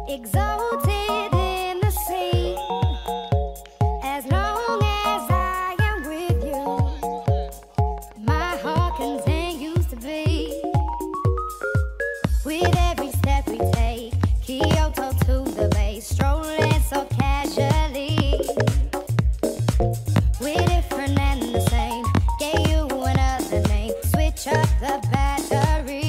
exalted in the sea. As long as I am with you, my heart continues to beat. With every step we take, Kyoto to the bay, strolling so casually. We're different and the same, gave you another name, switch up the batteries.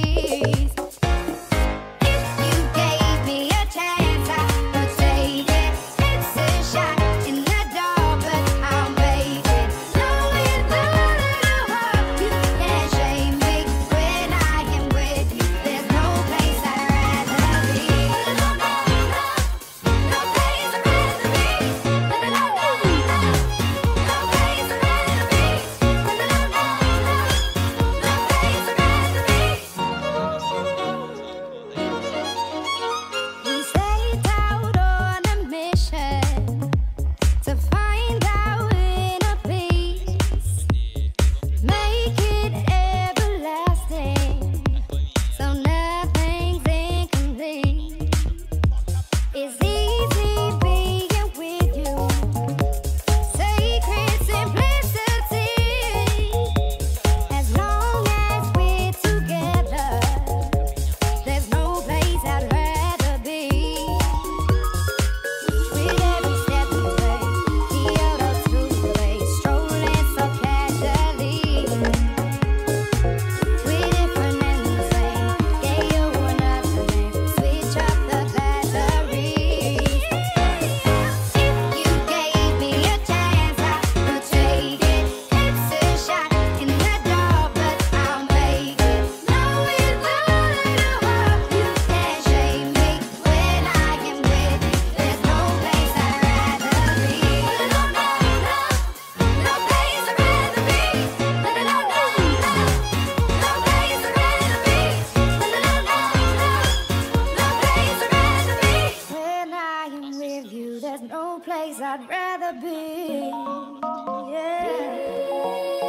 There's no place I'd rather be. Yeah.